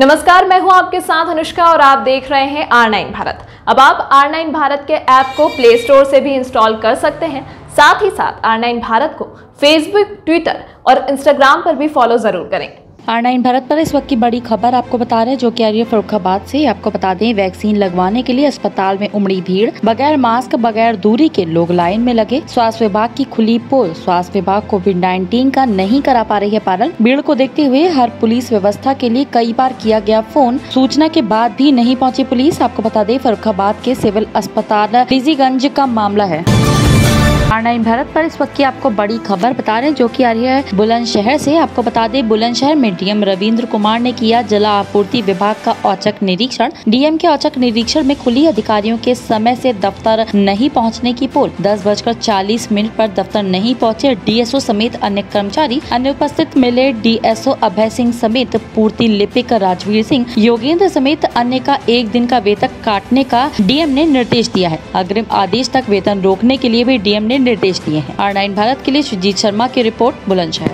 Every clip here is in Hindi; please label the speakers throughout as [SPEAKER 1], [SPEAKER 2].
[SPEAKER 1] नमस्कार, मैं हूं आपके साथ अनुष्का और आप देख रहे हैं R9 भारत। अब आप R9 भारत के ऐप को प्ले स्टोर से भी इंस्टॉल कर सकते हैं। साथ ही साथ R9 भारत को फेसबुक, ट्विटर और इंस्टाग्राम पर भी फॉलो जरूर करें।
[SPEAKER 2] R9 भारत पर इस वक्त की बड़ी खबर आपको बता रहे हैं, जो कि आ रही है फर्रुखाबाद से। आपको बता दें, वैक्सीन लगवाने के लिए अस्पताल में उमड़ी भीड़, बगैर मास्क बगैर दूरी के लोग लाइन में लगे। स्वास्थ्य विभाग की खुली पोल, स्वास्थ्य विभाग कोविड-19 का नहीं करा पा रही है पालन। भीड़ को देखते हुए हर पुलिस व्यवस्था के लिए कई बार किया गया फोन, सूचना के बाद भी नहीं पहुँची पुलिस। आपको बता दें, फर्रुखाबाद के सिविल अस्पताल डीजीगंज का मामला है। R9 भारत पर इस वक्त की आपको बड़ी खबर बता रहे हैं, जो कि आ रही है बुलंदशहर से। आपको बता दें, बुलंदशहर में डीएम रविंद्र कुमार ने किया जल आपूर्ति विभाग का औचक निरीक्षण। डीएम के औचक निरीक्षण में खुली अधिकारियों के समय से दफ्तर नहीं पहुंचने की पोल। 10:40 पर दफ्तर नहीं पहुंचे डीएसओ समेत अन्य कर्मचारी। अनुपस्थित मिले डीएसओ अभय सिंह समेत पूर्ति लिपिक राजवीर सिंह, योगेंद्र समेत अन्य का 1 दिन का वेतन काटने का डीएम ने निर्देश दिया है। अग्रिम आदेश तक वेतन रोकने के लिए भी डीएम ने निर्देश दिए हैं। R9 भारत के लिए सुजीत शर्मा की रिपोर्ट, बुलंदशहर।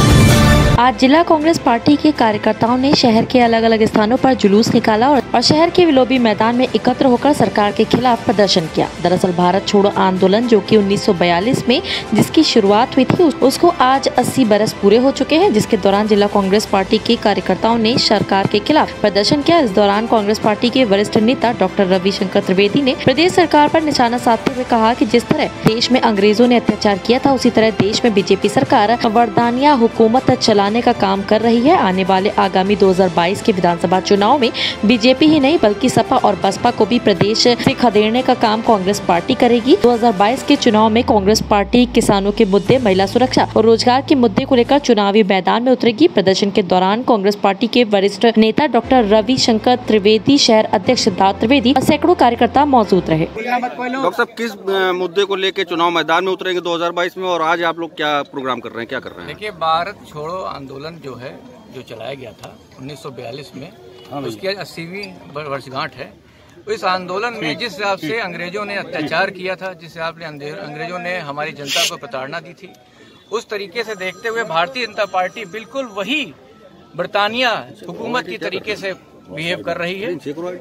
[SPEAKER 2] आज जिला कांग्रेस पार्टी के कार्यकर्ताओं ने शहर के अलग अलग स्थानों पर जुलूस निकाला और शहर के विलोबी मैदान में एकत्र होकर सरकार के खिलाफ प्रदर्शन किया। दरअसल भारत छोड़ो आंदोलन, जो कि 1942 में जिसकी शुरुआत हुई थी, उसको आज 80 बरस पूरे हो चुके हैं, जिसके दौरान जिला कांग्रेस पार्टी के कार्यकर्ताओं ने सरकार के खिलाफ प्रदर्शन किया। इस दौरान कांग्रेस पार्टी के वरिष्ठ नेता डॉक्टर रविशंकर त्रिवेदी ने प्रदेश सरकार पर निशाना साधते हुए कहा कि जिस तरह देश में अंग्रेजों ने अत्याचार किया था, उसी तरह देश में बीजेपी सरकार वरदानिया हुकूमत चलाने का काम कर रही है। आने वाले आगामी 2022 के विधानसभा चुनाव में बीजेपी ही नहीं बल्कि सपा और बसपा को भी प्रदेश से खदेड़ने का काम कांग्रेस पार्टी करेगी। 2022 के चुनाव में कांग्रेस पार्टी किसानों के मुद्दे, महिला सुरक्षा और रोजगार के मुद्दे को लेकर चुनावी मैदान में उतरेगी। प्रदर्शन के दौरान कांग्रेस पार्टी के वरिष्ठ नेता डॉक्टर रविशंकर त्रिवेदी, शहर अध्यक्ष सिद्धार्थ त्रिवेदी और सैकड़ों कार्यकर्ता मौजूद रहे।
[SPEAKER 3] डॉक्टर साहब, किस मुद्दे को लेकर चुनाव मैदान में उतरेंगे 2022 में, और आज आप लोग क्या प्रोग्राम कर रहे हैं, क्या कर रहे हैं?
[SPEAKER 4] देखिए, भारत छोड़ो आंदोलन जो चलाया गया था 1942 में, उसकी 80वीं वर्षगांठ है। इस आंदोलन में जिस हिसाब से अंग्रेजों ने अत्याचार किया था, जिस हिसाब से अंग्रेजों ने हमारी जनता को प्रताड़ना दी थी, उस तरीके से देखते हुए भारतीय जनता पार्टी बिल्कुल वही बरतानिया हुकूमत की तरीके से बिहेव कर रही है।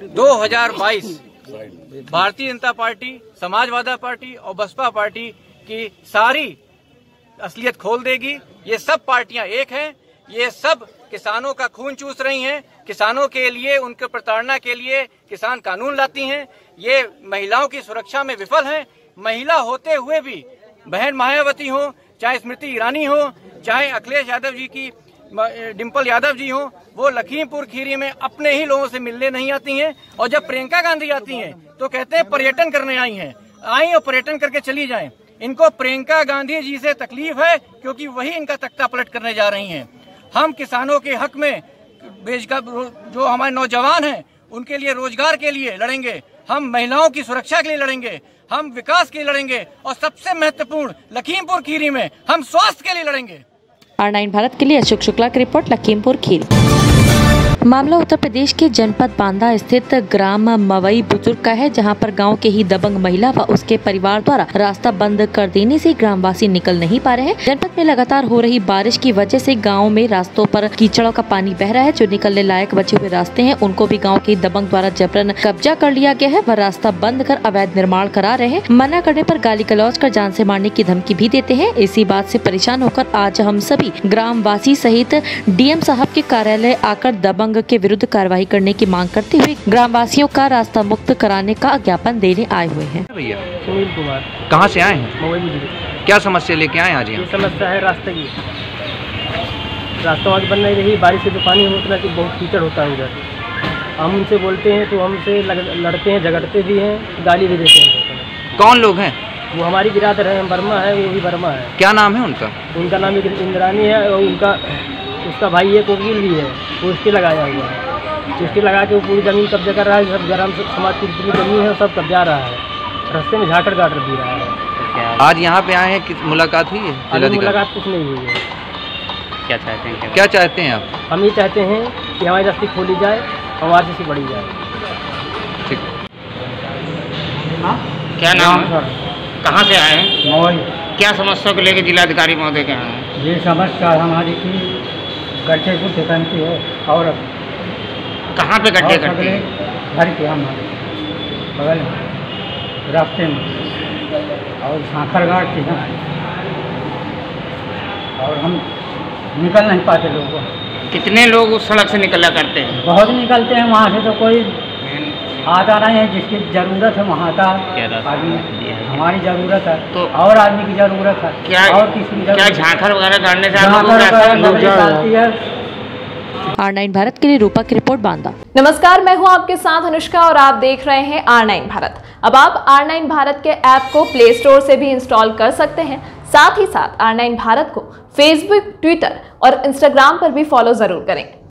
[SPEAKER 4] 2022 भारतीय जनता पार्टी, समाजवादी पार्टी और बसपा पार्टी की सारी असलियत खोल देगी। ये सब पार्टियां एक हैं, ये सब किसानों का खून चूस रही हैं, किसानों के लिए, उनके प्रताड़ना के लिए किसान कानून लाती हैं। ये महिलाओं की सुरक्षा में विफल हैं। महिला होते हुए भी, बहन मायावती हो, चाहे स्मृति ईरानी हो, चाहे अखिलेश यादव जी की डिम्पल यादव जी हो, वो लखीमपुर खीरी में अपने ही लोगों से मिलने नहीं आती हैं। और जब प्रियंका गांधी आती हैं तो कहते हैं पर्यटन करने आई और पर्यटन करके चली जाएं। इनको प्रियंका गांधी जी से तकलीफ है, क्योंकि वही इनका तख्ता पलट करने जा रही हैं। हम किसानों के हक में, जो हमारे नौजवान हैं उनके लिए, रोजगार के लिए लड़ेंगे। हम महिलाओं की सुरक्षा के लिए लड़ेंगे, हम विकास के लिए लड़ेंगे, और सबसे महत्वपूर्ण लखीमपुर खीरी में हम स्वास्थ्य के लिए लड़ेंगे।
[SPEAKER 2] R9 भारत के लिए अशोक शुक्ला की रिपोर्ट, लखीमपुर खीरी। मामला उत्तर प्रदेश के जनपद बांदा स्थित ग्राम मवई बुजुर्ग का है, जहां पर गांव के ही दबंग महिला व उसके परिवार द्वारा रास्ता बंद कर देने से ग्रामवासी निकल नहीं पा रहे हैं। जनपद में लगातार हो रही बारिश की वजह से गांव में रास्तों पर कीचड़ों का पानी बह रहा है। जो निकलने लायक बचे हुए रास्ते हैं, उनको भी गाँव के दबंग द्वारा जबरन कब्जा कर लिया गया है। वह रास्ता बंद कर अवैध निर्माण करा रहे हैं। मना करने पर गाली गलौज कर जान से मारने की धमकी भी देते हैं। इसी बात से परेशान होकर आज हम सभी ग्रामवासी सहित डीएम साहब के कार्यालय आकर दबंग के विरुद्ध कार्रवाई करने की मांग करते हुए ग्रामवासियों का रास्ता मुक्त कराने का ज्ञापन देने आए हुए हैं।
[SPEAKER 5] भैया
[SPEAKER 6] सुनील कुमार,
[SPEAKER 5] कहाँ से आए हैं? क्या समस्या लेके आए आज?
[SPEAKER 6] ये समस्या है रास्ते की। रास्ता आगे बन नहीं रही, बारिश से जो पानी होता है, बहुत कीचड़ होता है उधर। हम उनसे बोलते हैं तो हमसे लड़ते हैं, झगड़ते भी हैं, गाली भी देते हैं।
[SPEAKER 5] कौन लोग हैं?
[SPEAKER 6] वो हमारी बिरादर है, वर्मा है, वो भी वर्मा है।
[SPEAKER 5] क्या नाम है उनका?
[SPEAKER 6] उनका नाम इंद्रानी है, और उसका भाई एक वकील भी है, वो उसके लगाया हुआ है। उसके लगा के वो पूरी ज़मीन कब्जा कर रहा है। सब ग्राम समाज की जितनी ज़मीन है सब कब्जा रहा है। रास्ते में झाकड़ गाटर भी रहा है।
[SPEAKER 5] आज यहाँ पे आए हैं, किस मुलाकात हुई है?
[SPEAKER 6] मुलाकात कुछ नहीं हुई है।
[SPEAKER 5] क्या चाहते हैं आप?
[SPEAKER 6] हम ये चाहते हैं कि हमारी रास्ते खोली जाए, हमारे से बढ़ी जाए।
[SPEAKER 5] ठीक।
[SPEAKER 7] क्या नाम है? कहाँ से आए हैं? क्या समस्या को लेकर जिलाधिकारी महोदय के यहाँ हैं?
[SPEAKER 6] ये समस्या हमारी की गड्ढे को ठिकान की है, और
[SPEAKER 7] कहाँ पे गड्ढे करते हैं?
[SPEAKER 6] घर के हमारे बगल में रास्ते में और झांखर घाट के हैं और हम निकल नहीं पाते लोगों को।
[SPEAKER 7] कितने लोग उस सड़क से निकला करते हैं?
[SPEAKER 6] बहुत निकलते हैं वहाँ से, तो कोई आता नहीं है। जिसकी ज़रूरत है वहाँ का आदमी, हमारी ज़रूरत है तो और आदमी की ज़रूरत है।
[SPEAKER 7] क्या
[SPEAKER 6] और किसी की
[SPEAKER 7] क्या झांखर वगैरह गाड़ने से आप लोगों को क्या है?
[SPEAKER 2] R9 भारत के लिए रूपा की रिपोर्ट बांदा।
[SPEAKER 1] नमस्कार, मैं हूं आपके साथ अनुष्का और आप देख रहे हैं R9 भारत। अब आप R9 भारत के ऐप को प्ले स्टोर से भी इंस्टॉल कर सकते हैं। साथ ही साथ R9 भारत को फेसबुक, ट्विटर और इंस्टाग्राम पर भी फॉलो जरूर करें।